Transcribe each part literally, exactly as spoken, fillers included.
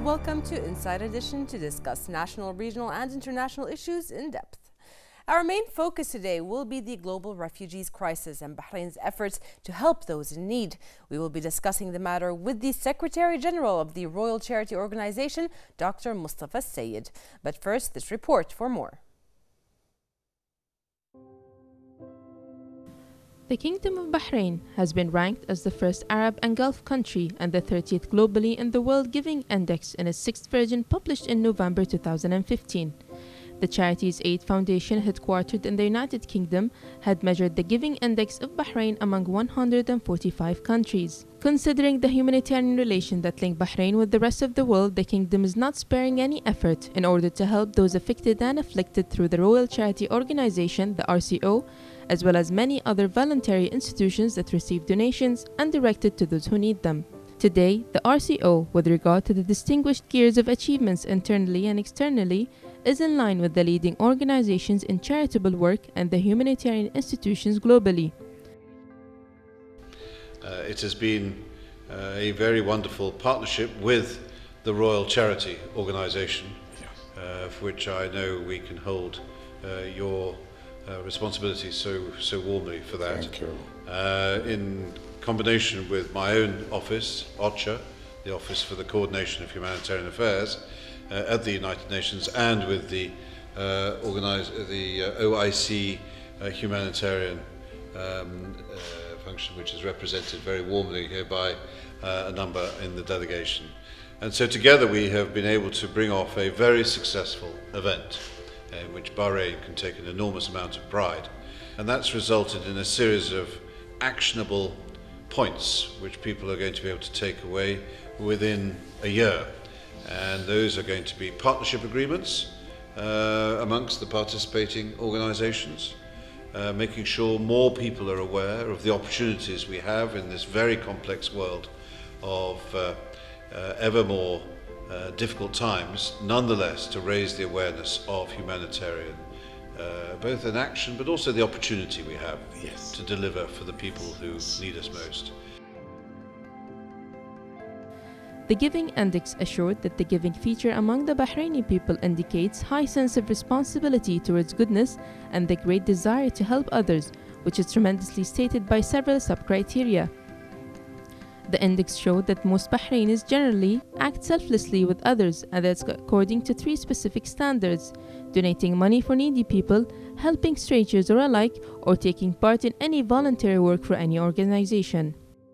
welcome to Inside Edition to discuss national, regional, and international issues in depth. Our main focus today will be the global refugees crisis and Bahrain's efforts to help those in need. We will be discussing the matter with the Secretary General of the Royal Charity Organization, Doctor Mustafa AlSayed. But first, this report for more. The Kingdom of Bahrain has been ranked as the first Arab and Gulf country and the thirtieth globally in the World Giving Index in its sixth version published in November two thousand fifteen. The charity's aid foundation, headquartered in the United Kingdom, had measured the Giving Index of Bahrain among one hundred forty-five countries. Considering the humanitarian relation that link Bahrain with the rest of the world, the Kingdom is not sparing any effort in order to help those affected and afflicted through the Royal Charity Organization, the R C O, as well as many other voluntary institutions that receive donations and directed to those who need them. Today, the R C O, with regard to the distinguished gears of achievements internally and externally, is in line with the leading organizations in charitable work and the humanitarian institutions globally. Uh, it has been uh, a very wonderful partnership with the Royal Charity Organization, uh, for which I know we can hold uh, your uh, responsibility so, so warmly for that. Thank you. Uh, in combination with my own office, OCHA, the Office for the Coordination of Humanitarian Affairs, Uh, at the United Nations, and with the uh, organize, the uh, O I C uh, humanitarian um, uh, function, which is represented very warmly here by uh, a number in the delegation. And so together we have been able to bring off a very successful event in which Bahrain can take an enormous amount of pride. And that's resulted in a series of actionable points which people are going to be able to take away within a year. And those are going to be partnership agreements uh, amongst the participating organizations, uh, making sure more people are aware of the opportunities we have in this very complex world of uh, uh, ever more uh, difficult times, nonetheless to raise the awareness of humanitarian, uh, both in action but also the opportunity we have yes. to deliver for the people who need us most. The Giving Index assured that the giving feature among the Bahraini people indicates high sense of responsibility towards goodness and the great desire to help others, which is tremendously stated by several sub-criteria. The index showed that most Bahrainis generally act selflessly with others, and that's according to three specific standards: donating money for needy people, helping strangers or alike, or taking part in any voluntary work for any organization.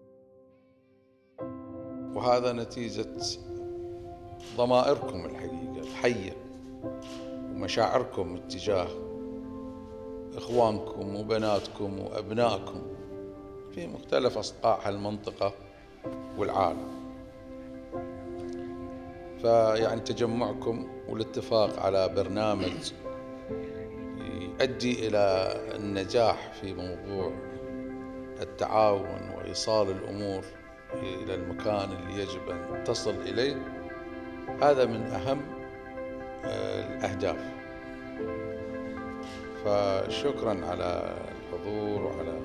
وهذا نتيجة ضمائركم الحقيقة الحية ومشاعركم اتجاه إخوانكم وبناتكم وأبنائكم في مختلف أصقاع المنطقة والعالم. فيعني تجمعكم والاتفاق على برنامج يؤدي إلى النجاح في موضوع التعاون وإيصال الأمور إلى المكان اللي يجب أن تصل إليه، هذا من أهم الأهداف. فشكرا على الحضور وعلى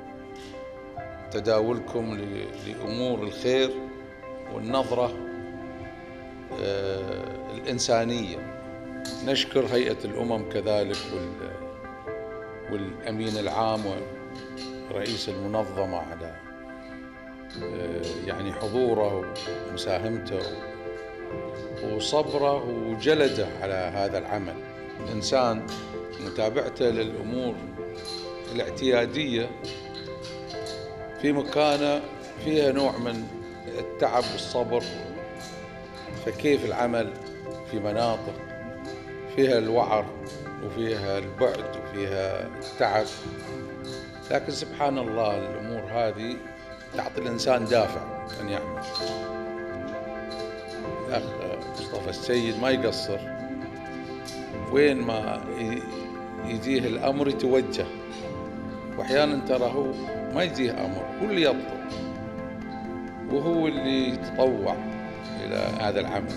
تداولكم لأمور الخير والنظرة الإنسانية. نشكر هيئة الأمم كذلك والأمين العام ورئيس المنظمة على يعني حضوره ومساهمته وصبره وجلده على هذا العمل. الإنسان متابعته للأمور الاعتيادية في مكانه فيها نوع من التعب والصبر، فكيف العمل في مناطق فيها الوعر وفيها البعد وفيها التعب، لكن سبحان الله الأمور هذه تعطي الإنسان دافع أن يعمل. الأخ مصطفى السيد ما يقصر، وين ما يجيه الأمر يتوجه، وأحيانا ترى هو ما يجيه أمر، هو اللي يطلب وهو اللي يتطوع إلى هذا العمل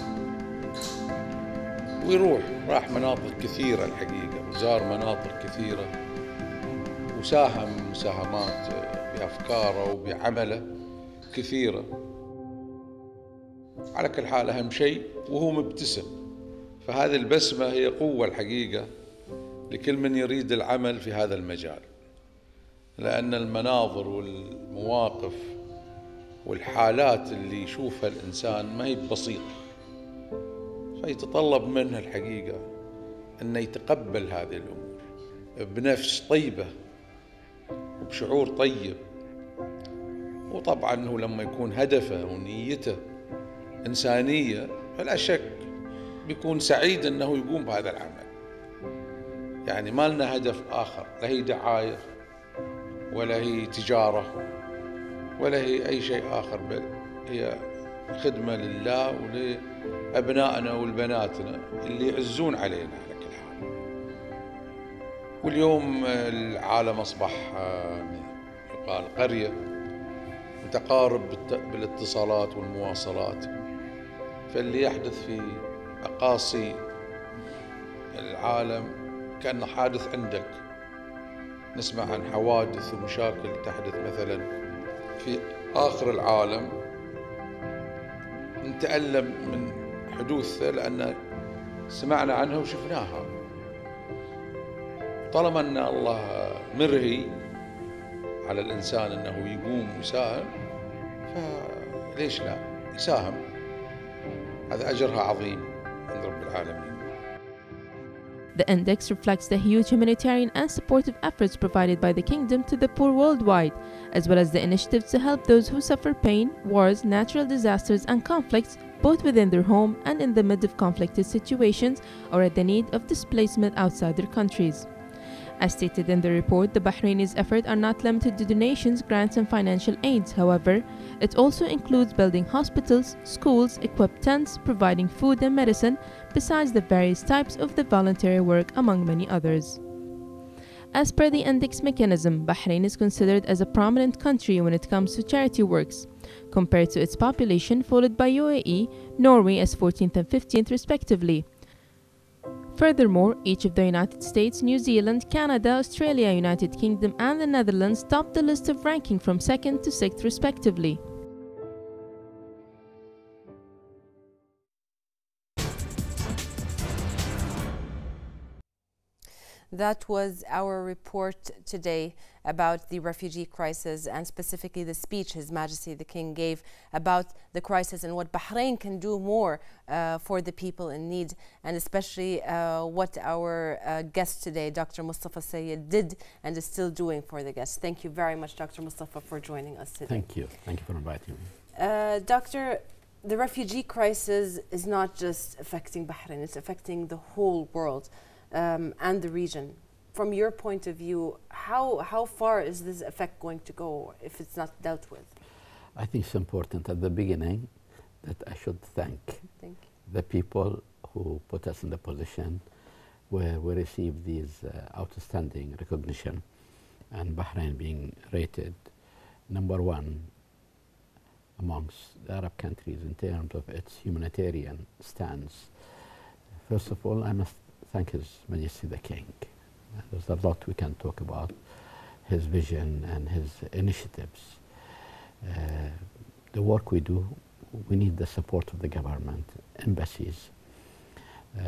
ويروح. راح مناطق كثيرة الحقيقة وزار مناطق كثيرة وساهم مساهمات بأفكاره وبعمله كثيرة. على كل حال أهم شيء وهو مبتسم. فهذه البسمة هي قوة الحقيقة لكل من يريد العمل في هذا المجال، لأن المناظر والمواقف والحالات اللي يشوفها الإنسان ما هي بسيطة، فيتطلب منه الحقيقة أنه يتقبل هذه الأمور بنفس طيبة وبشعور طيب. وطبعا أنه لما يكون هدفه ونيته إنسانية فلا شك بيكون سعيد أنه يقوم بهذا العمل. يعني ما لنا هدف آخر، لا هي دعاية ولا هي تجارة ولا هي أي شيء آخر، بل هي خدمة لله ولأبنائنا والبناتنا اللي يعزون علينا على كل حال. واليوم العالم أصبح يقال قرية متقارب بالاتصالات والمواصلات، فاللي يحدث في أقاصي العالم كأنه حادث عندك. نسمع عن حوادث ومشاكل تحدث مثلا في آخر العالم نتألم من حدوثها لأن سمعنا عنها وشفناها. طالما أن الله مرهي على الإنسان أنه يقوم ويساهم، فليش لا يساهم؟ هذا أجرها عظيم عند رب العالمين. The index reflects the huge humanitarian and supportive efforts provided by the Kingdom to the poor worldwide, as well as the initiatives to help those who suffer pain, wars, natural disasters, and conflicts, both within their home and in the midst of conflicted situations or at the need of displacement outside their countries. As stated in the report, the Bahrainis' efforts are not limited to donations, grants, and financial aids. However, it also includes building hospitals, schools, equipped tents, providing food and medicine, besides the various types of the voluntary work, among many others. As per the index mechanism, Bahrain is considered as a prominent country when it comes to charity works, compared to its population, followed by U A E, Norway as fourteenth and fifteenth respectively. Furthermore, each of the United States, New Zealand, Canada, Australia, United Kingdom, and the Netherlands topped the list of ranking from second to sixth respectively. That was our report today about the refugee crisis, and specifically the speech His Majesty the King gave about the crisis and what Bahrain can do more uh, for the people in need, and especially uh, what our uh, guest today, Doctor Mustafa AlSayed, did and is still doing for the guests. Thank you very much, Doctor Mustafa, for joining us today. Thank you. Thank you for inviting me. Uh, Doctor, the refugee crisis is not just affecting Bahrain, it's affecting the whole world. Um, and the region. From your point of view, how, how far is this effect going to go if it's not dealt with? I think it's important at the beginning that I should thank, thank the people who put us in the position where we received these uh, outstanding recognition, and Bahrain being rated number one amongst the Arab countries in terms of its humanitarian stance. First of all, I must thank His Majesty the King. There's a lot we can talk about, his vision and his initiatives. Uh, the work we do, we need the support of the government, embassies, uh,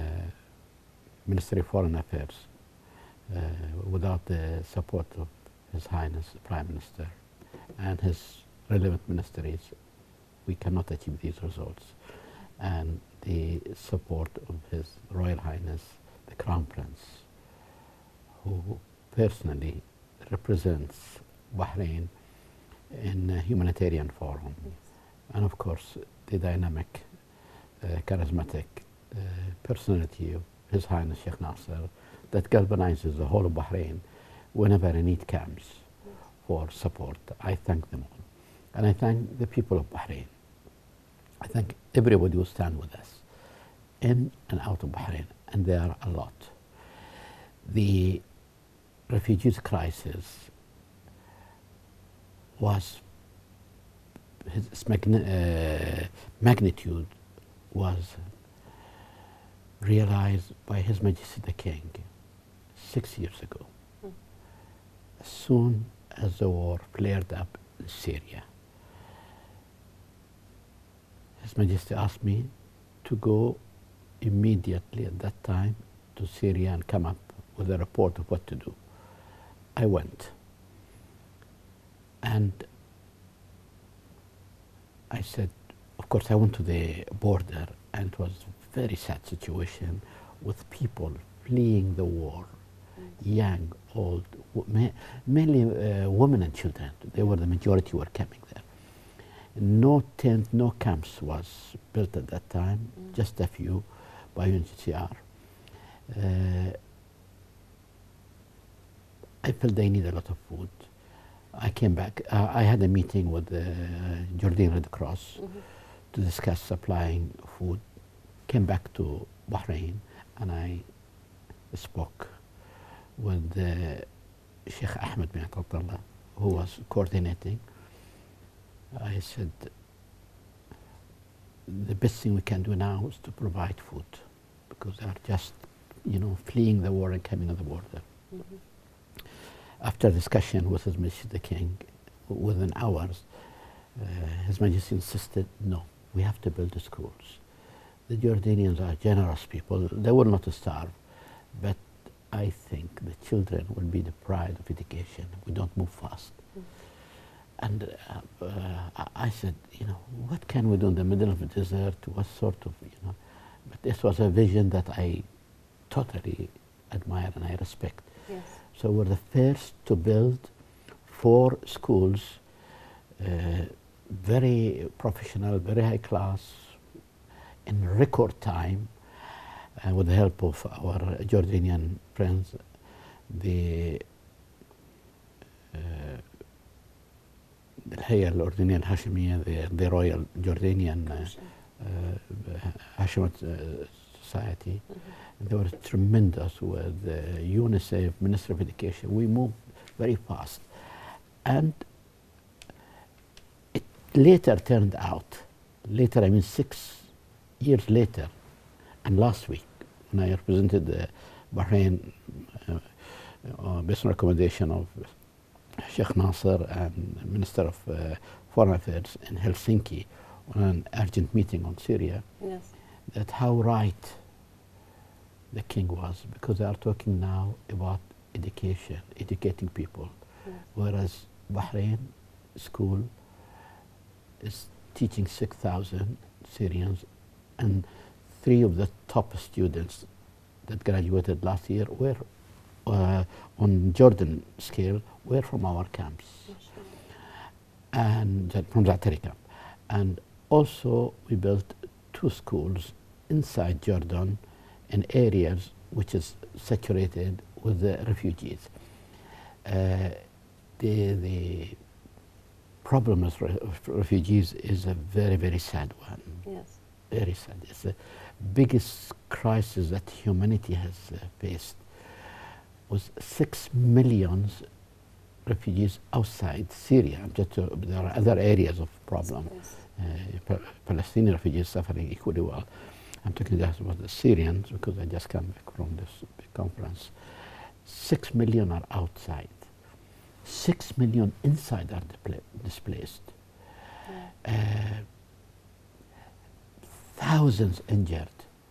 Ministry of Foreign Affairs. Uh, without the support of His Highness the Prime Minister and his relevant ministries, we cannot achieve these results. And the support of His Royal Highness the Crown Prince, who personally represents Bahrain in a humanitarian forum. Yes. And of course, the dynamic, uh, charismatic uh, personality of His Highness Sheikh Nasser that galvanizes the whole of Bahrain whenever a need comes yes. for support. I thank them all. And I thank the people of Bahrain. I thank everybody who stand with us in and out of Bahrain, and there are a lot. The refugees crisis was, its magni uh, magnitude was realized by His Majesty the King six years ago, mm. as soon as the war flared up in Syria. His Majesty asked me to go immediately at that time to Syria and come up with a report of what to do. I went. And I said, of course, I went to the border, and it was a very sad situation with people fleeing the war, young, old, ma mainly uh, women and children. They were the majority who were coming there. No tent, no camps was built at that time, mm. just a few by U N H C R. Uh, I felt they need a lot of food. I came back. Uh, I had a meeting with the Jordanian Red Cross mm-hmm. to discuss supplying food. Came back to Bahrain, and I spoke with uh, Sheikh Ahmed bin Abdullah, who was coordinating. I said, the best thing we can do now is to provide food, because they are just, you know, fleeing the war and coming on the border. Mm-hmm. After discussion with His Majesty the King, within hours, uh, His Majesty insisted, no, we have to build the schools. The Jordanians are generous people. They will not starve, but I think the children will be deprived of education if we don't move fast. Mm. And uh, uh, I said, you know, what can we do in the middle of the desert? What sort of, you know, but this was a vision that I totally admire and I respect. Yes. So we're the first to build four schools, uh, very professional, very high class, in record time, uh, with the help of our Jordanian friends, the uh, الهيئة الأردنية الهاشمية, the, the Royal Jordanian uh, uh, Hashemite uh, Society. Mm-hmm. They were tremendous with uh, UNICEF, Ministry of Education. We moved very fast. And it later turned out, later I mean six years later, and last week, when I represented uh, Bahrain uh, uh, based on recommendation of Sheikh Nasser and Minister of uh, Foreign Affairs in Helsinki on an urgent meeting on Syria, yes. that how right the king was, because they are talking now about education, educating people, yes. whereas Bahrain school is teaching six thousand Syrians, and three of the top students that graduated last year were uh, on Jordan scale were from our camps, and uh, from Zaatari camp. And also we built two schools inside Jordan in areas which is saturated with the refugees. Uh, the, the problem with re refugees is a very, very sad one. Yes. Very sad. It's the biggest crisis that humanity has uh, faced. Was six million refugees outside Syria. Just, uh, there are other areas of problem. Uh, pa Palestinian refugees suffering equally well. I'm talking just about the Syrians because I just came back from this big conference. Six million are outside. Six million inside are displaced. Yeah. Uh, thousands injured.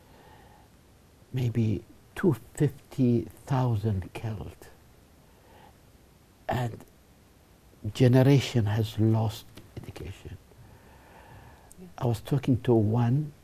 Maybe two hundred fifty thousand killed. And generation has lost education. Yeah. I was talking to one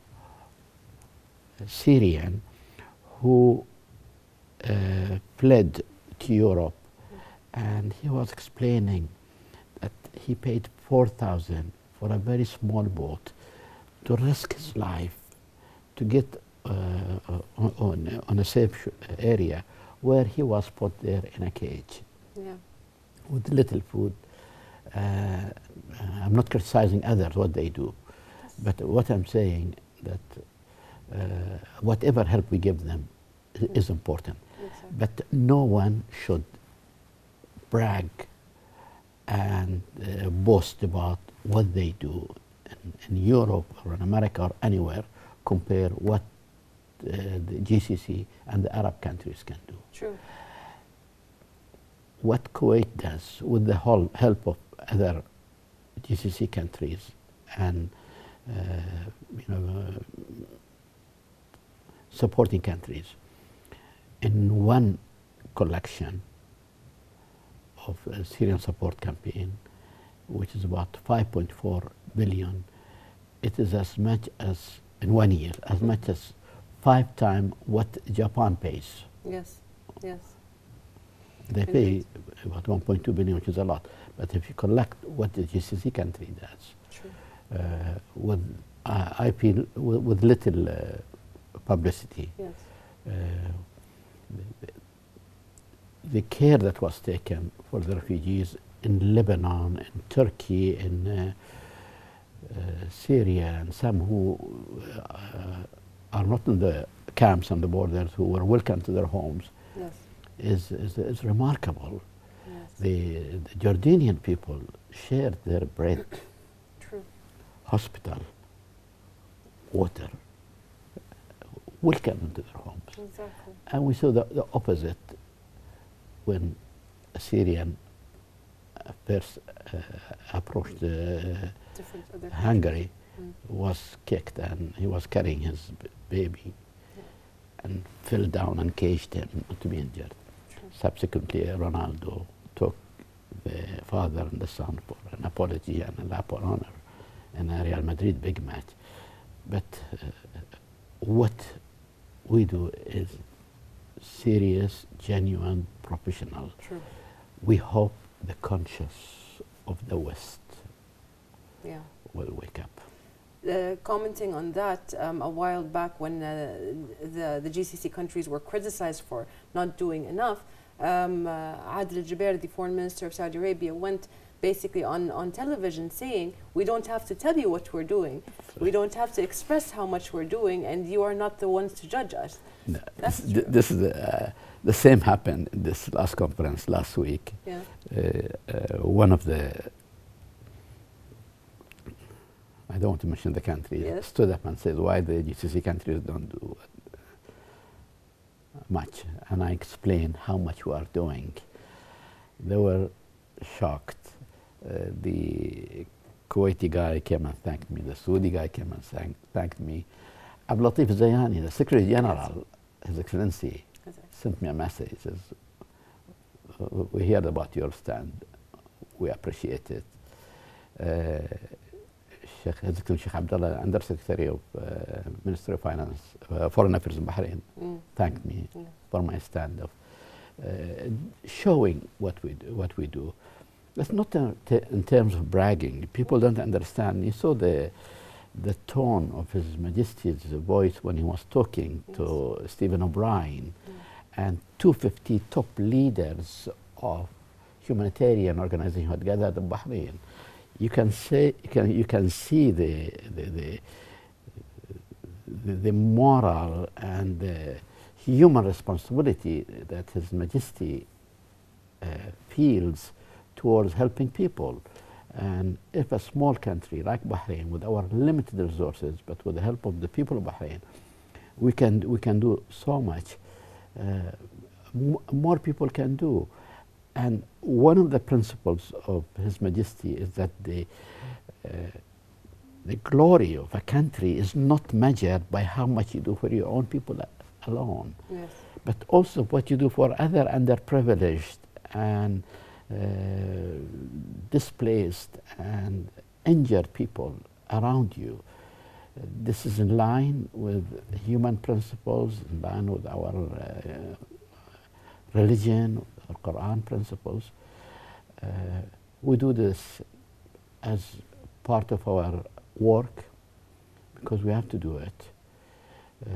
Syrian who uh, fled to Europe, and he was explaining that he paid four thousand for a very small boat to risk his life to get uh, on, on, on a safe area where he was put there in a cage, yeah. with little food. Uh, I'm not criticizing others, what they do, but what I'm saying that uh, whatever help we give them mm. is important. Yes, but no one should brag and uh, boast about what they do in, in Europe or in America or anywhere, compare what uh, the G C C and the Arab countries can do. True. What Kuwait does with the whole help of other G C C countries and you know, uh, supporting countries. In one collection of a Syrian support campaign, which is about five point four billion, it is as much as, in one year, as much as five times what Japan pays. Yes, yes. They pay about one point two billion, which is a lot. But if you collect what the G C C country does, True. uh, with uh, I P, with, with little uh, publicity, yes. uh, the, the care that was taken for the refugees in Lebanon, in Turkey, in uh, uh, Syria, and some who uh, are not in the camps on the borders, who were welcomed to their homes, yes. is, is, is remarkable. Yes. The, the Jordanian people shared their bread, True. hospital, water, welcome into their homes. Exactly. And we saw the, the opposite when a Syrian uh, first uh, approached uh, Hungary, mm. was kicked, and he was carrying his b baby yeah. and fell down and caged him not to be injured. True. Subsequently, Ronaldo took the father and the son for an apology and a lap of honor in a Real Madrid big match. But uh, what we do is serious, genuine, professional. True. We hope the conscience of the West yeah. will wake up. Uh, commenting on that, um, a while back when uh, the, the G C C countries were criticized for not doing enough, um, uh, Adel Jubeir, the foreign minister of Saudi Arabia, went basically on, on television saying, we don't have to tell you what we're doing. We don't have to express how much we're doing, and you are not the ones to judge us. No, this, th this is the, uh, the same happened in this last conference last week. Yeah. Uh, uh, one of the, I don't want to mention the country, yes. stood up and said why the G C C countries don't do much. And I explained how much we are doing. They were shocked. Uh, the Kuwaiti guy came and thanked me. The Saudi guy came and thank, thanked me. Abdul Latif Zayani, the Secretary General, yes. His Excellency, yes. sent me a message. He says, we heard about your stand. We appreciate it. Uh, Sheikh, His Excellency Sheikh Abdullah, Under Secretary of uh, Ministry of Finance, uh, Foreign Affairs in Bahrain, mm. thanked me yeah. for my stand of uh, showing what we do. What we do. That's not uh, in terms of bragging. People don't understand. You saw the the tone of His Majesty's voice when he was talking yes. to Stephen O'Brien, mm. and two hundred fifty top leaders of humanitarian organizations had gathered in Bahrain. You can say you can you can see the the the, the, the moral and the human responsibility that His Majesty uh, feels towards helping people. And if a small country like Bahrain, with our limited resources, but with the help of the people of Bahrain, we can we can do so much. Uh, m more people can do. And one of the principles of His Majesty is that the uh, the glory of a country is not measured by how much you do for your own people alone, yes. but also what you do for other underprivileged and uh, displaced and injured people around you. Uh, this is in line with human principles, in line with our uh, religion, our Quran principles. Uh, we do this as part of our work because we have to do it. Uh,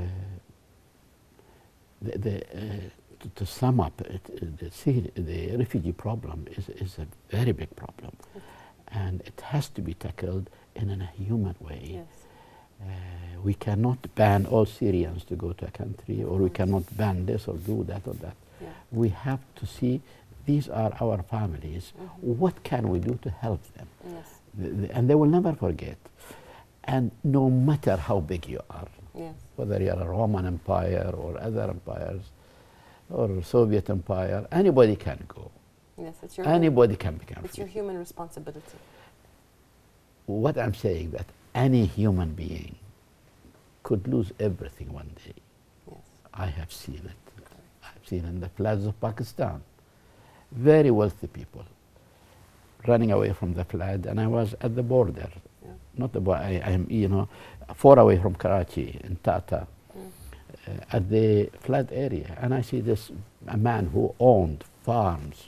the, the, uh, to, to sum up, it, the, see, the refugee problem is, is a very big problem, okay. and it has to be tackled in a human way. Yes. Uh, we cannot ban all Syrians to go to a country, or we cannot ban this or do that or that. Yeah. We have to see these are our families. Mm-hmm. What can we do to help them? Yes. The, the, and they will never forget. And no matter how big you are, yes. whether you're a Roman Empire or other empires or Soviet Empire, anybody can go. Yes, it's your anybody can become It's free. your human responsibility. What I'm saying that any human being could lose everything one day. Yes. I have seen it. I've seen in the floods of Pakistan. Very wealthy people running away from the flood, and I was at the border. Yeah. Not the border, I, I am, you know, far away from Karachi in Tata, mm. uh, at the flood area, and I see this a man who owned farms,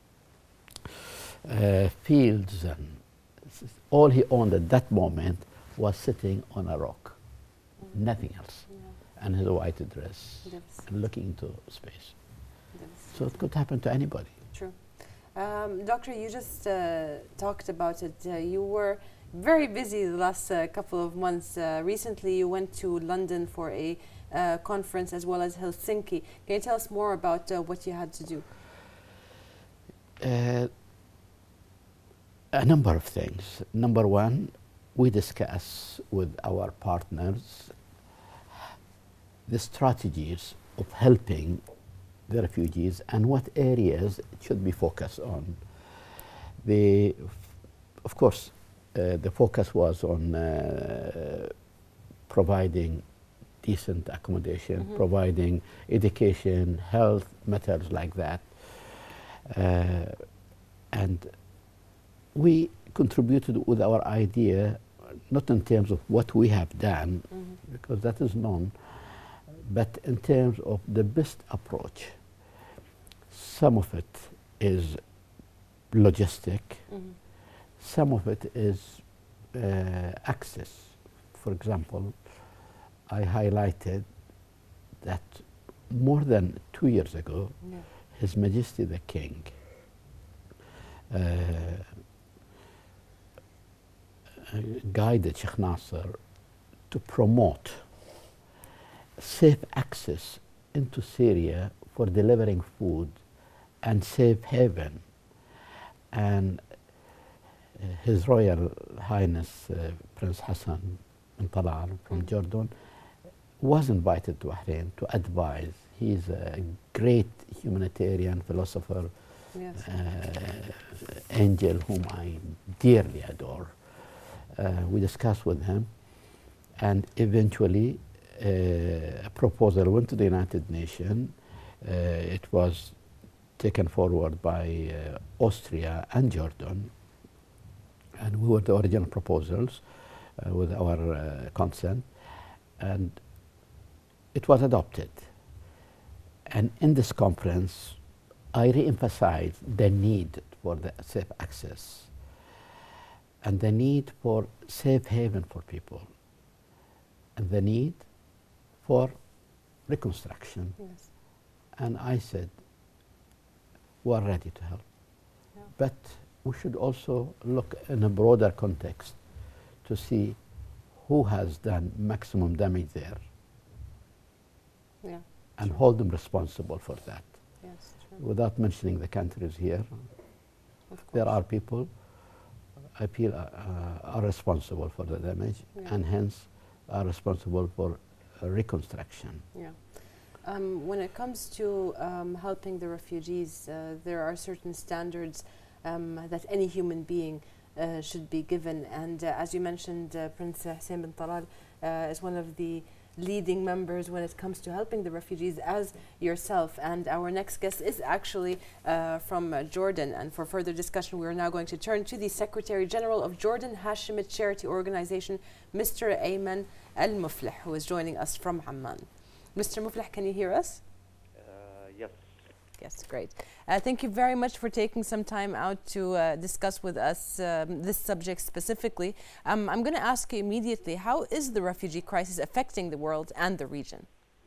uh, fields, and all he owned at that moment was sitting on a rock, mm. nothing else, yeah. and his white dress, and looking into space. So it could happen to anybody. True. Um, Doctor, you just uh, talked about it. Uh, you were very busy the last uh, couple of months. Uh, recently, you went to London for a uh, conference as well as Helsinki. Can you tell us more about uh, what you had to do? Uh, a number of things. Number one, we discuss with our partners the strategies of helping the refugees and what areas it should be focused on. The, of course, uh, the focus was on uh, providing decent accommodation, mm-hmm. providing education, health, matters like that. Uh, and we contributed with our idea, not in terms of what we have done, mm-hmm. because that is known, but in terms of the best approach. Some of it is logistic, mm-hmm. some of it is uh, access. For example, I highlighted that more than two years ago, yeah. His Majesty the King uh, guided Sheikh Nasser to promote safe access into Syria for delivering food and safe haven. And uh, His Royal Highness uh, Prince Hassan bin Talal from mm. Jordan was invited to Bahrain to advise. He's a great humanitarian philosopher, yes. uh, angel whom I dearly adore. Uh, we discussed with him, and eventually uh, a proposal went to the United Nations. Uh, it was taken forward by uh, Austria and Jordan, and we were the original proposals uh, with our uh, consent, and it was adopted. And in this conference, I re-emphasized the need for the safe access and the need for safe haven for people and the need for reconstruction. Yes. And I said, we are ready to help. Yeah. But we should also look in a broader context to see who has done maximum damage there. Yeah, and true. Hold them responsible for that. Yes, true. Without mentioning the countries here, there are people I feel uh, are responsible for the damage, yeah. and hence are responsible for uh, reconstruction. Yeah. Um, when it comes to um, helping the refugees, uh, there are certain standards um, that any human being uh, should be given. And uh, as you mentioned, uh, Prince Hussein bin Talal uh, is one of the leading members when it comes to helping the refugees, as yourself. And our next guest is actually uh, from uh, Jordan. And for further discussion, we are now going to turn to the Secretary General of Jordan Hashemite Charity Organization, Mister Ayman Mufleh, who is joining us from Amman. Mister Mufleh, can you hear us? Uh, yes. Yes, great. Uh, thank you very much for taking some time out to uh, discuss with us um, this subject specifically. Um, I'm going to ask you immediately, how is the refugee crisis affecting the world and the region?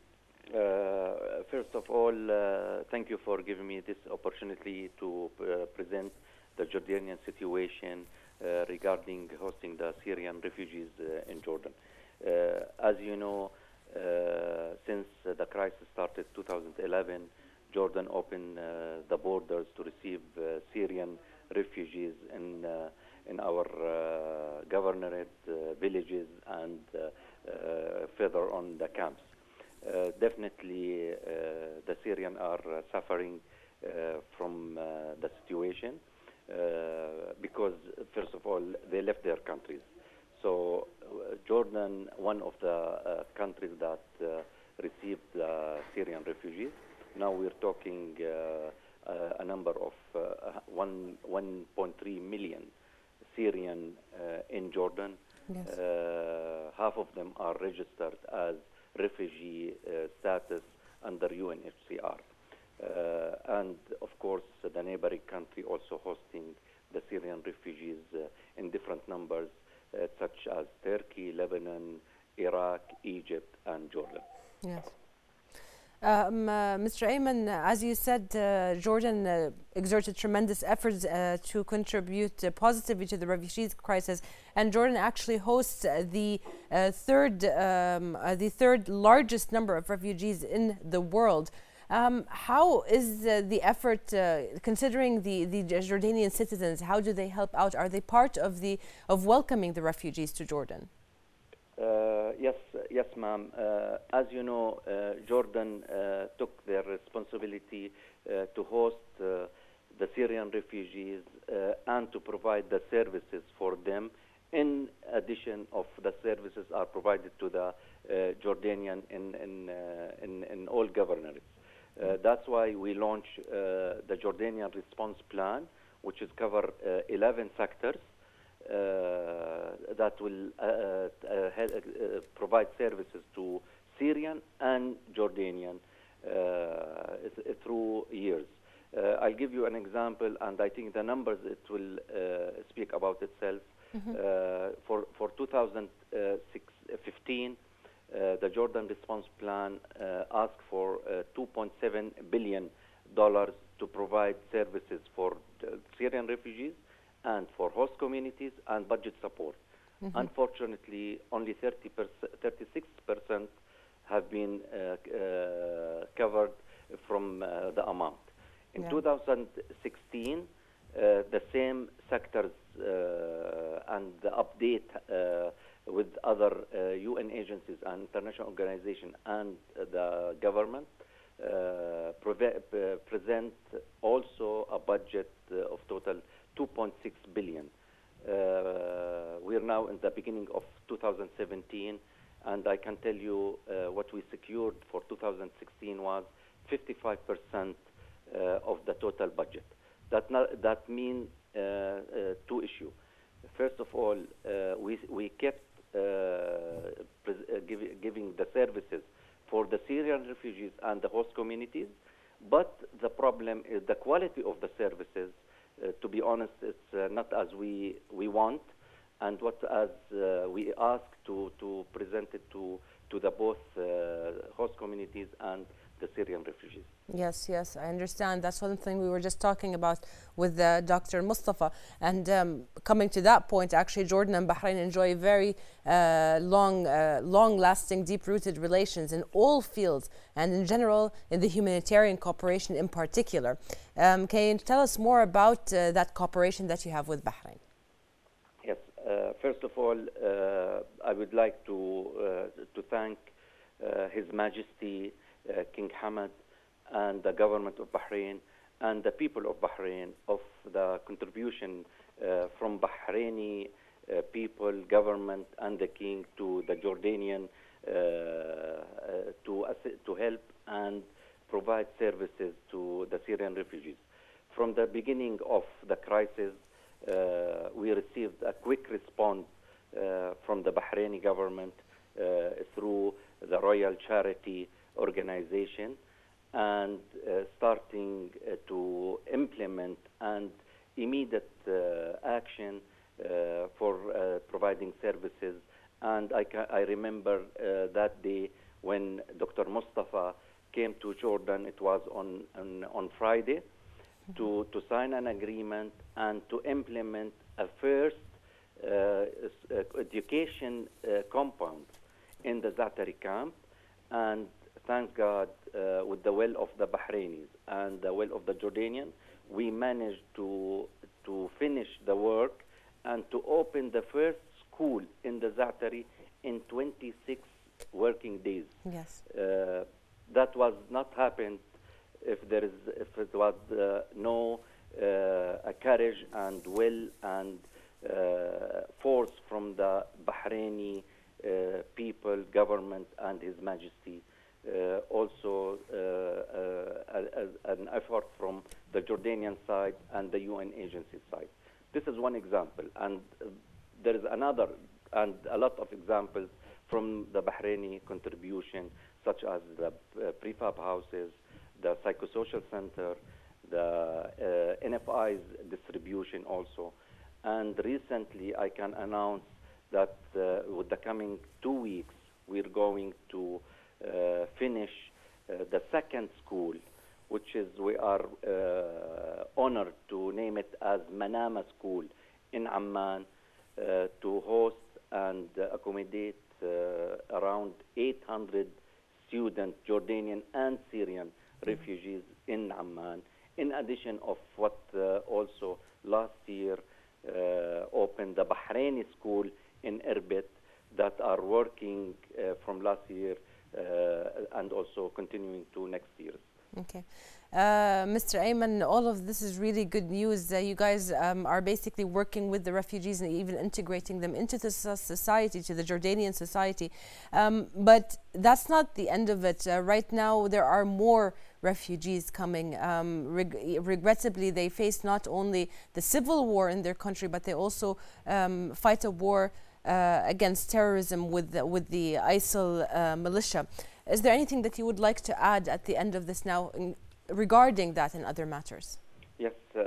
Uh, first of all, uh, thank you for giving me this opportunity to uh, present the Jordanian situation uh, regarding hosting the Syrian refugees uh, in Jordan. Uh, as you know, Uh, since uh, the crisis started two thousand eleven, Jordan opened uh, the borders to receive uh, Syrian refugees in uh, in our uh, governorate, uh, villages, and uh, uh, further on the camps. Uh, definitely, uh, the Syrians are uh, suffering uh, from uh, the situation uh, because, first of all, they left their countries. so uh, Jordan, one of the uh, countries that uh, received the Syrian refugees. Now we're talking uh, uh, a number of uh, one, one point three million Syrian uh, in Jordan. Yes. Uh, half of them are registered as refugee uh, status under U N H C R. Uh, and of course, the neighboring country also hosting the Syrian refugees uh, in different numbers, uh, such as Turkey, Lebanon, Iraq, Egypt, and Jordan. Yes. Um, uh, Mister Ayman, as you said, uh, Jordan uh, exerted tremendous efforts uh, to contribute uh, positively to the refugees crisis, and Jordan actually hosts uh, the uh, third, um, uh, the third largest number of refugees in the world. Um, how is uh, the effort, uh, considering the the Jordanian citizens? How do they help out? Are they part of the of welcoming the refugees to Jordan? Uh, yes, yes, ma'am. Uh, as you know, uh, Jordan uh, took their responsibility uh, to host uh, the Syrian refugees uh, and to provide the services for them. In addition of the services are provided to the uh, Jordanian in in, uh, in in all governorates. Uh, that's why we launched uh, the Jordanian response plan, which is cover uh, eleven sectors. Uh, that will uh, uh, help, uh, provide services to Syrian and Jordanian uh, th through years. Uh, I'll give you an example, and I think the numbers it will uh, speak about itself. Mm-hmm. uh, for for two thousand fifteen, uh, the Jordan Response Plan uh, asked for uh, two point seven billion dollars to provide services for the Syrian refugees and for host communities and budget support. Mm-hmm. Unfortunately, only thirty percent, thirty-six percent have been uh, uh, covered from uh, the amount. In yeah. two thousand sixteen, uh, the same sectors uh, and the update uh, with other uh, U N agencies and international organizations and uh, the government uh, pre present also a budget uh, of total two point six billion. Uh, we are now in the beginning of two thousand seventeen, and I can tell you uh, what we secured for two thousand sixteen was fifty-five percent uh, of the total budget. That not, that means uh, uh, two issues. First of all, uh, we we kept uh, uh, give, giving the services for the Syrian refugees and the host communities, but the problem is the quality of the services. Uh, to be honest, it's uh, not as we we want, and what as uh, we ask to to present it to to the both uh, host communities and the Syrian refugees. Yes, yes, I understand. That's one thing we were just talking about with uh, Doctor Mustafa. And um, coming to that point, actually, Jordan and Bahrain enjoy very uh, long, uh, long-lasting, deep-rooted relations in all fields, and in general, in the humanitarian cooperation in particular. Um, can you tell us more about uh, that cooperation that you have with Bahrain? Yes. Uh, first of all, uh, I would like to uh, to thank uh, His Majesty uh, King Hamad and the government of Bahrain and the people of Bahrain of the contribution uh, from Bahraini uh, people, government, and the king to the Jordanian uh, uh, to to help and provide services to the Syrian refugees. From the beginning of the crisis, uh, we received a quick response uh, from the Bahraini government uh, through the Royal Charity Organization, and uh, starting uh, to implement and immediate uh, action uh, for uh, providing services. And I, ca I remember uh, that day when Doctor Mustafa came to Jordan. It was on on, on Friday, mm-hmm. to to sign an agreement and to implement a first uh, education uh, compound in the Zaatari camp. And thank God, uh, with the will of the Bahrainis and the will of the Jordanian, we managed to to finish the work and to open the first school in the Zaatari in twenty-six working days. Yes. Uh, that was not happened if there is if it was uh, no uh, a courage and will and force from the Bahraini uh, people, government, and His Majesty. Uh, also, uh, uh, an effort from the Jordanian side and the U N agency side. This is one example, and uh, there is another, and a lot of examples from the Bahraini contribution, such as the uh, prefab houses, the psychosocial center, the uh, N F I's distribution also. And recently, I can announce that uh, with the coming two weeks, we're going to uh, finish uh, the second school, which is, we are uh, honored to name it as Manama School in Amman, uh, to host and uh, accommodate uh, around eight hundred students, Jordanian and Syrian refugees in Amman, in addition of what uh, also last year uh, opened the Bahraini school in Irbit that are working uh, from last year uh, and also continuing to next year. Okay. Uh, Mister Ayman, all of this is really good news. Uh, you guys um, are basically working with the refugees and even integrating them into the society, to the Jordanian society. Um, but that's not the end of it. Uh, right now, there are more refugees coming. Um, reg regrettably, they face not only the civil war in their country, but they also um, fight a war uh, against terrorism with the, with the ISIL uh, militia. Is there anything that you would like to add at the end of this now in, regarding that and other matters? Yes, uh,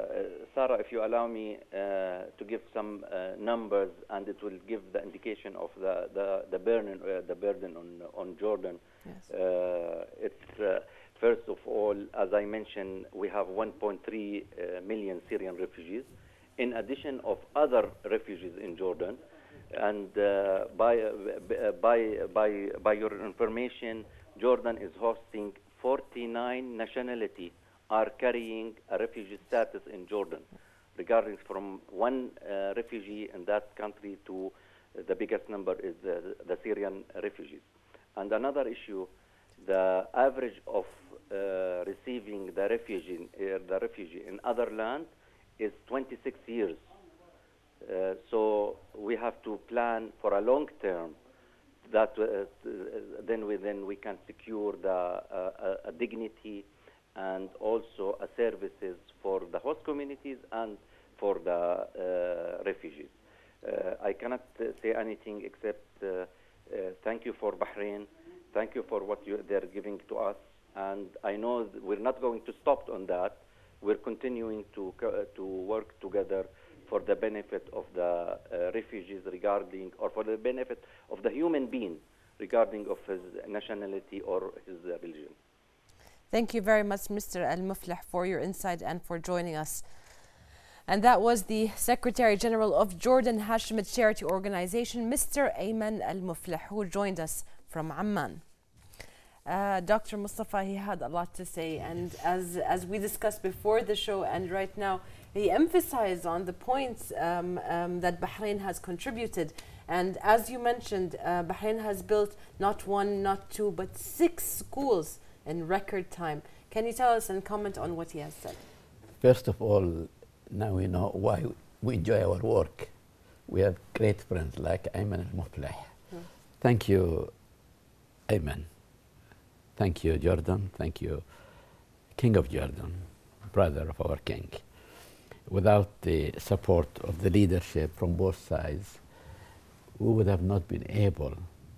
Sara, if you allow me uh, to give some uh, numbers, and it will give the indication of the the, the burden uh, the burden on on Jordan. Yes. Uh, it's uh, first of all, as I mentioned, we have one point three uh, million Syrian refugees, in addition of other refugees in Jordan. And uh, by, uh, by, by, by your information, Jordan is hosting forty-nine nationalities are carrying a refugee status in Jordan, regarding from one uh, refugee in that country to uh, the biggest number is the, the Syrian refugees. And another issue, the average of uh, receiving the refugee, uh, the refugee in other land is twenty-six years. Uh, so we have to plan for a long term that uh, then we then we can secure the uh, a dignity and also a services for the host communities and for the uh, refugees. Uh, I cannot uh, say anything except uh, uh, thank you for Bahrain, thank you for what you, they're giving to us, and I know we're not going to stop on that. We're continuing to uh, to work together for the benefit of the uh, refugees regarding, or for the benefit of the human being regarding of his nationality or his uh, religion. Thank you very much, Mister Al-Mufleh, for your insight and for joining us. And that was the Secretary General of Jordan Hashemite Charity Organization, Mister Ayman Al-Mufleh, who joined us from Amman. Uh, Doctor Mustafa, he had a lot to say, and as, as we discussed before the show and right now, he emphasized on the points um, um, that Bahrain has contributed. And as you mentioned, uh, Bahrain has built not one, not two, but six schools in record time. Can you tell us and comment on what he has said? First of all, now we know why we enjoy our work. We have great friends like Ayman Mufleh. Hmm. Thank you, Ayman. Thank you, Jordan. Thank you, King of Jordan, brother of our king. Without the support of the leadership from both sides, we would have not been able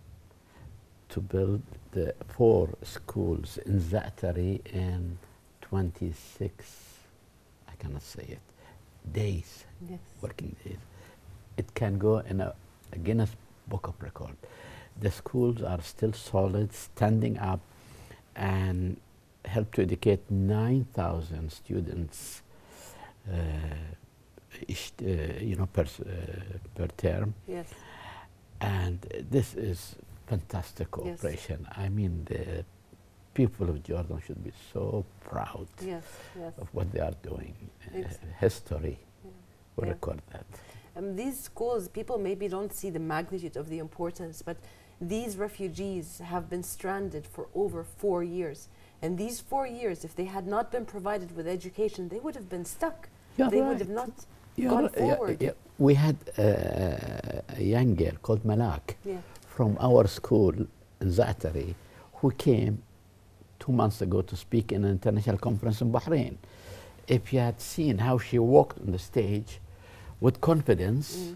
to build the four schools in Za'atari in twenty-six, I cannot say it, days, yes. Working days. It can go in a, a Guinness Book of Record. The schools are still solid, standing up, and help to educate nine thousand students uh, each, uh, you know, per, uh, per term. Yes. And this is fantastic cooperation. Yes. I mean, the people of Jordan should be so proud yes, yes. of what they are doing. Exactly. Uh, history yeah. will yeah. record that. Um, these schools, people maybe don't see the magnitude of the importance, but these refugees have been stranded for over four years. And these four years, if they had not been provided with education, they would have been stuck. You're they right. would have not You gone know, yeah, forward? yeah. We had uh, a young girl called Malak Yeah. from our school in Zaatari who came two months ago to speak in an international conference in Bahrain. If you had seen how she walked on the stage with confidence Mm.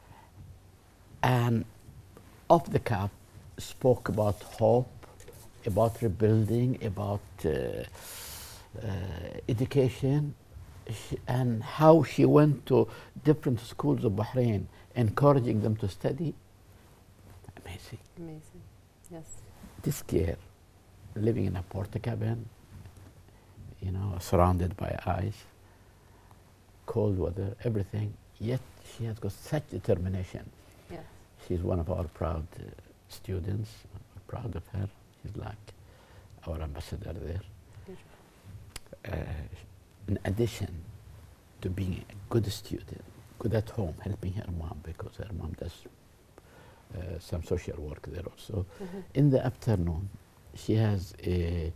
and off the cuff spoke about hope, about rebuilding, about uh, uh, education, she, and how she went to different schools of Bahrain, encouraging them to study. Amazing. Amazing. Yes. This girl, living in a porta cabin, you know, surrounded by ice, cold weather, everything, yet she has got such determination. Yes. She's one of our proud uh, students. We're proud of her. She's like our ambassador there. Uh, in addition to being a good student, good at home, helping her mom, because her mom does uh, some social work there also. Mm-hmm. In the afternoon, she has a,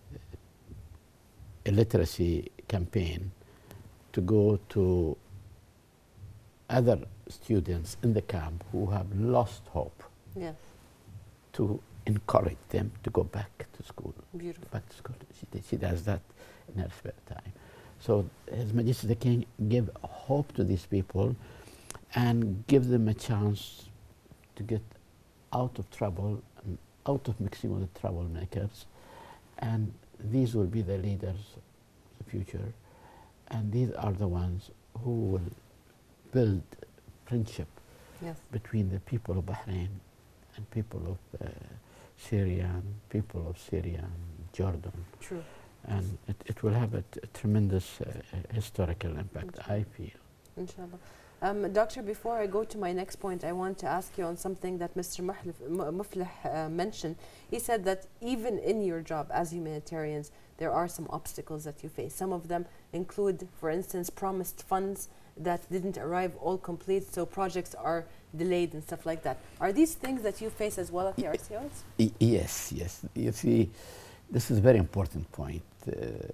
a literacy campaign to go to other students in the camp who have lost hope, Yes. to encourage them to go back to school. Beautiful. Back to school. She, she does that in her spare time. So His Majesty the King give hope to these people and give them a chance to get out of trouble and out of mixing with the troublemakers. And these will be the leaders of the future. And these are the ones who will build friendship Yes. between the people of Bahrain and people of uh, Syria, and people of Syria and Jordan. True. And it, it will have a, t- a tremendous uh, historical impact, I feel. Inshallah. Um, Doctor, before I go to my next point, I want to ask you on something that Mister Muhlif- M- Mufleh uh, mentioned. He said that even in your job as humanitarians, there are some obstacles that you face. Some of them include, for instance, promised funds that didn't arrive all complete, so projects are delayed and stuff like that. Are these things that you face as well at the R C Os? Y- yes, yes. You see, this is a very important point. Uh,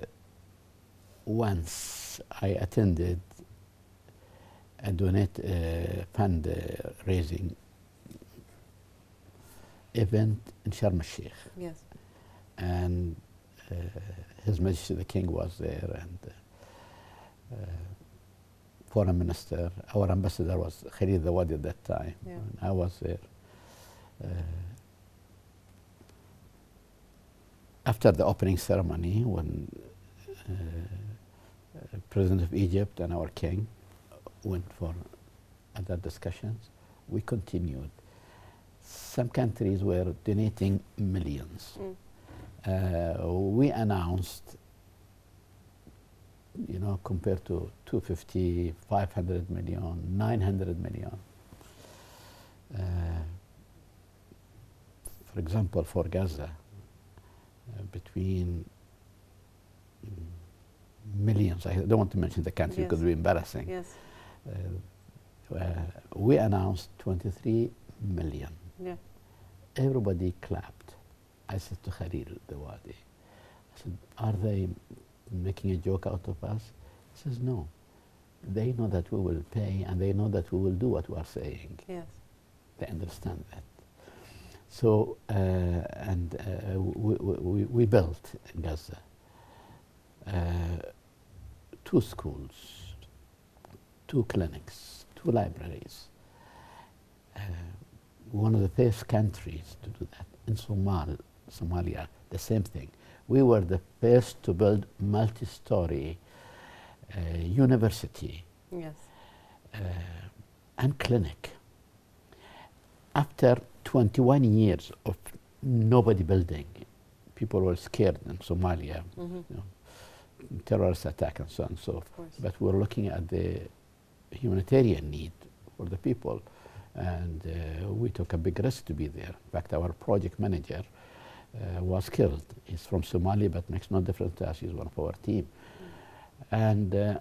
once I attended a donate uh, fund uh, raising event in Sharm el-Sheikh, Yes. and uh, His Majesty the King was there, and uh, uh, Foreign Minister, our ambassador was Khalid Zawadi at that time, Yeah. and I was there. Uh, after the opening ceremony, when uh, uh, President of Egypt and our King went for other discussions, we continued. Some countries were donating millions. Mm. Uh, we announced, you know, compared to two hundred fifty, five hundred million, nine hundred million. Uh, for example, for Gaza, uh, between mm, millions, I don't want to mention the country Yes. because it would be embarrassing. Yes. Uh, uh, we announced twenty-three million. Yeah. Everybody clapped. I said to Khalil Dawadi, I said, are they making a joke out of us? He says, no. They know that we will pay and they know that we will do what we are saying. Yes. They understand that. So, uh, and uh, we, we, we built in Gaza uh, two schools, two clinics, two libraries. Uh, one of the first countries to do that. In Somal, Somalia, the same thing. We were the first to build multi-story uh, university Yes. uh, and clinic. After twenty-one years of nobody building, people were scared in Somalia, Mm-hmm. you know, terrorist attack and so on and so Of course. but we're looking at the humanitarian need for the people, and uh, we took a big risk to be there. In fact, our project manager uh, was killed. He's from Somalia, but makes no difference to us. He's one of our team. And uh,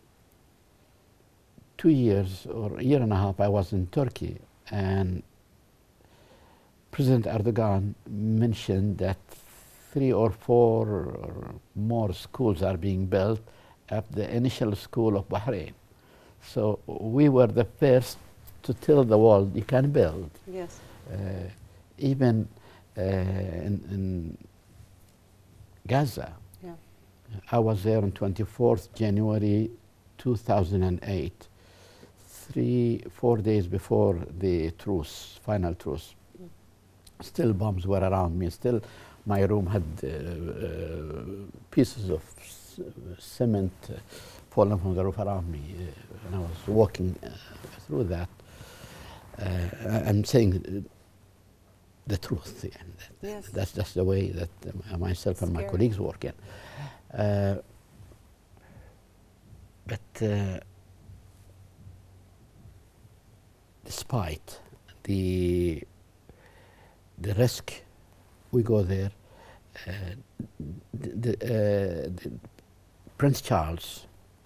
two years or a year and a half, I was in Turkey, and President Erdogan mentioned that three or four or more schools are being built at the initial school of Bahrain. So we were the first to tell the world you can build. Yes. Uh, even uh, in, in Gaza, Yeah. I was there on twenty-fourth January two thousand eight, three, four days before the truce, final truce. Mm. Still bombs were around me. Still, my room had uh, uh, pieces of cement uh, falling from the roof around me, uh, and I was walking uh, through that. Uh, I'm saying the truth, and yes. that's just the way that uh, myself and my colleagues work in. Uh, but uh, despite the the risk, we go there. Uh, the, the, uh, the Prince Charles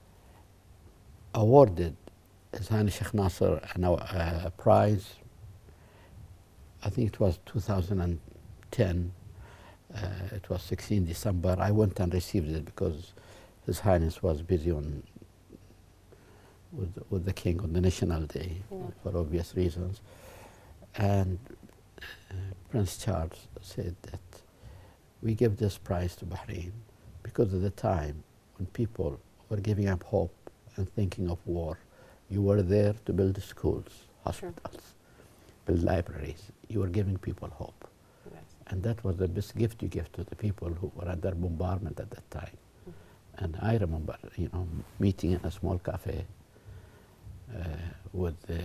awarded His Highness Sheikh Nasser a uh, prize. I think it was two thousand ten. Uh, it was sixteenth December. I went and received it because His Highness was busy on with, with the King on the National Day, yeah, for obvious reasons. And uh, Prince Charles said that we give this prize to Bahrain because at the time when people were giving up hope and thinking of war, you were there to build schools, hospitals, sure, build libraries. You were giving people hope. Yes. And that was the best gift you give to the people who were under bombardment at that time. Mm-hmm. And I remember, you know, meeting in a small cafe uh, with the,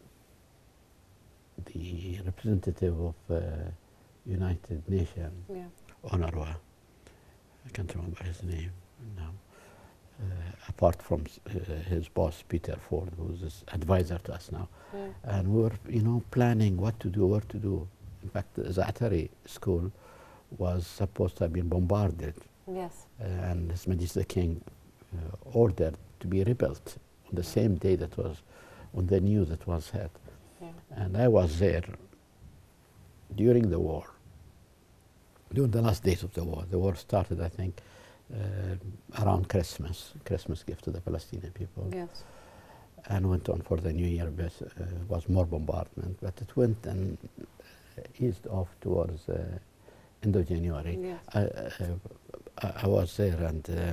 the representative of uh, United Nations, yeah, UNRWA. I can't remember his name now. Uh, apart from uh, his boss, Peter Ford, who's his advisor to us now. Yeah. And we were, you know, planning what to do, what to do. In fact, the Za'atari school was supposed to have been bombarded. Yes. Uh, and His Majesty the King uh, ordered to be rebuilt on the same day that was, on the news that was heard. Yeah. And I was there during the war, during the last days of the war. The war started, I think, Uh, around Christmas, Christmas gift to the Palestinian people. Yes. And went on for the New Year, but uh, was more bombardment, but it went and uh, eased off towards uh, end of January. Yes. I, uh, I, I was there and uh,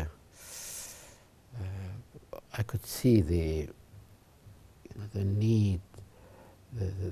uh, I could see the, you know, the need, the, the,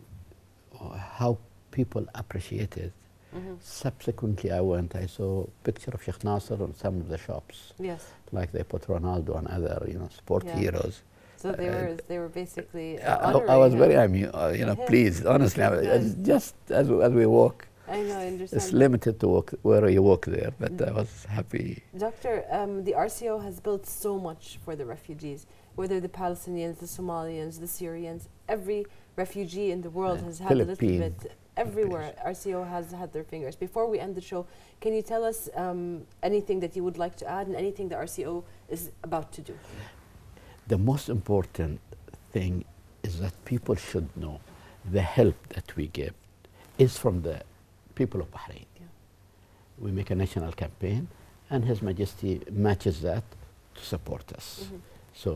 how people appreciated. Mm-hmm. Subsequently, I went, I saw a picture of Sheikh Nasser on some of the shops. Yes. Like they put Ronaldo and other, you know, sport yeah. heroes. So they uh, were they were basically uh, I, I was very, I mean, uh, you know, pleased, honestly. I, it's just as, as we walk. I know, I understand. It's limited to walk where you walk there, but mm-hmm. I was happy. Doctor, um, the R C O has built so much for the refugees, whether the Palestinians, the Somalians, the Syrians. Every refugee in the world uh, has had Philippine. a little bit. Everywhere, R C O has had their fingers. Before we end the show, can you tell us um, anything that you would like to add and anything the R C O is about to do? The most important thing is that people should know the help that we give is from the people of Bahrain. Yeah. We make a national campaign and His Majesty matches that to support us. Mm-hmm. So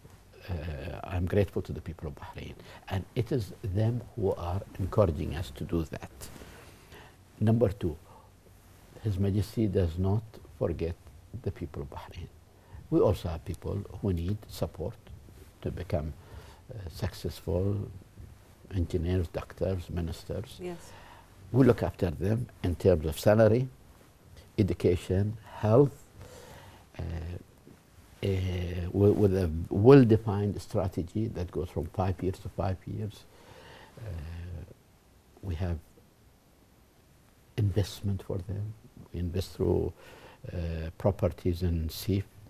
Uh, I'm grateful to the people of Bahrain, and it is them who are encouraging us to do that. Number two, His Majesty does not forget the people of Bahrain. We also have people who need support to become uh, successful engineers, doctors, ministers. Yes. We look after them in terms of salary, education, health, uh, Uh, with, with a well-defined strategy that goes from five years to five years. Uh, we have investment for them. We invest through uh, properties in S I F. Uh,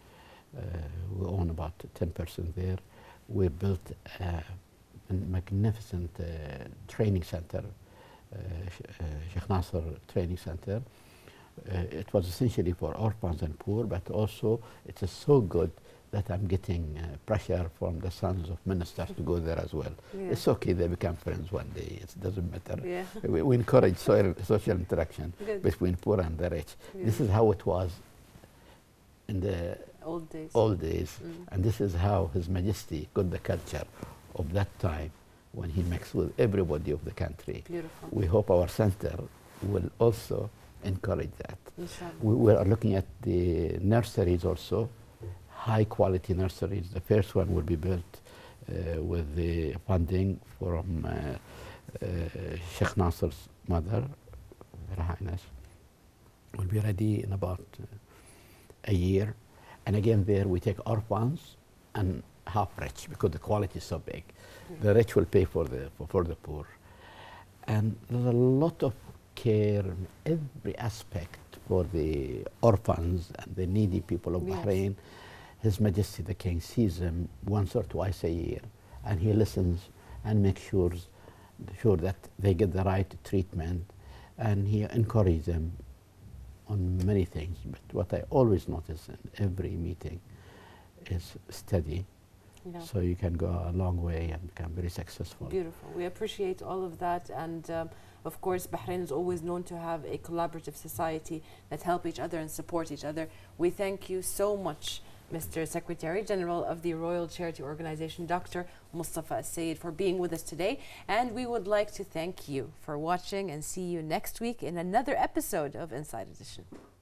we own about ten percent there. We built uh, a magnificent uh, training center, uh, uh, Sheikh Nasser Training Center. Uh, it was essentially for orphans and poor, but also it is so good that I'm getting uh, pressure from the sons of ministers to go there as well. Yeah. It's okay, they become friends one day, it doesn't matter. Yeah. We, we encourage so social interaction good. Between poor and the rich. Yeah. This is how it was in the Old days. Old days. Mm. And this is how His Majesty got the culture of that time when he mixed with everybody of the country. Beautiful. We hope our center will also encourage that. Inshallah. We, we are looking at the nurseries also, high quality nurseries. The first one will be built uh, with the funding from uh, uh, Sheikh Nasser's mother, Her Highness. Will be ready in about uh, a year. And again, there we take orphans and half rich because the quality is so big. Mm. The rich will pay for the for, for the poor. And there's a lot of care in every aspect for the orphans and the needy people of yes. Bahrain. His Majesty the King sees them once or twice a year, and he listens and makes sure, sure that they get the right treatment, and he encourages them on many things. But what I always notice in every meeting is study. Yeah. So you can go a long way and become very successful. Beautiful. We appreciate all of that, and um, of course Bahrain is always known to have a collaborative society that help each other and support each other. We thank you so much, Mister Secretary General of the Royal Charity Organization, Doctor Mustafa AlSayed, for being with us today. And we would like to thank you for watching and see you next week in another episode of Inside Edition.